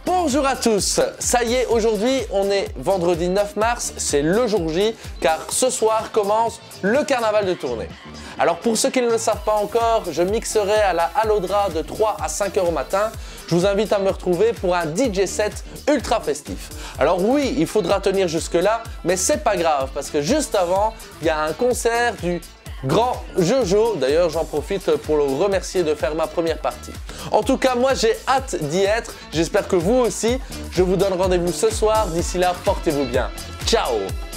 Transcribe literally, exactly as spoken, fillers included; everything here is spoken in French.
Bonjour à tous, ça y est, aujourd'hui on est vendredi neuf mars, c'est le jour J car ce soir commence le carnaval de Tournai. Alors pour ceux qui ne le savent pas encore, je mixerai à la Allodra de trois à cinq heures au matin. Je vous invite à me retrouver pour un D J set ultra festif. Alors oui, il faudra tenir jusque là, mais c'est pas grave parce que juste avant, il y a un concert du grand Jojo. D'ailleurs, j'en profite pour le remercier de faire ma première partie. En tout cas, moi j'ai hâte d'y être. J'espère que vous aussi. Je vous donne rendez-vous ce soir. D'ici là, portez-vous bien. Ciao!